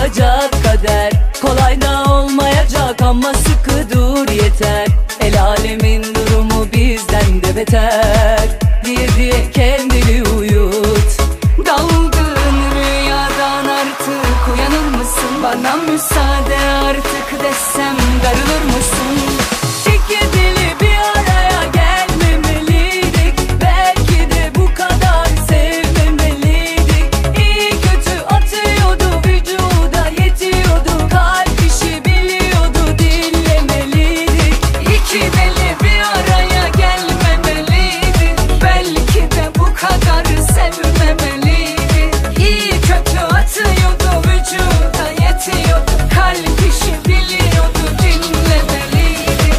yıkacak kader. Kolay da olmayacak ama sıkı dur yeter. El alemin durumu bizden de beter diye diye kendini uyut. Daldığın rüyadan artık uyanır mısın? Bana müsaade artık desem darılır mısın? İki dili bir araya gelmemeliydik. Belki de bu kadar sevmemeliydik. İyi kötü atıyordu vücuda yetiyordu. Kalp işi biliyordu dinlemeliydik. İki deli bir araya gelmemeliydik. Belki de bu kadar sevmemeliydik. İyi kötü atıyordu vücuda yetiyordu. Kalp işi biliyordu dinlemeliydik.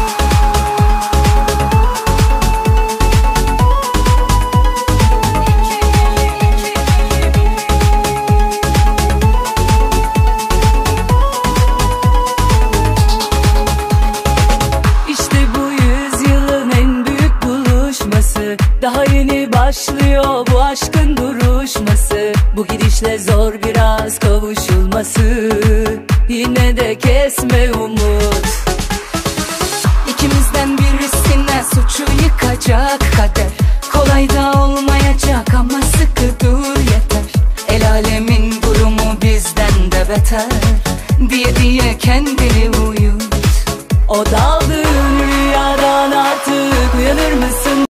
İşte bu yüzyılın en büyük buluşması. Daha yeni başlıyor bu aşkın duruşması. Bu gidişle zor biraz kavuşulması. Yine de kesme umut. İkimizden birisine suçu yıkacak kader. Kolay da olmayacak ama sıkı dur yeter. El alemin durumu bizden de beter diye diye kendini uyut. O daldığın rüyadan artık uyanır mısın?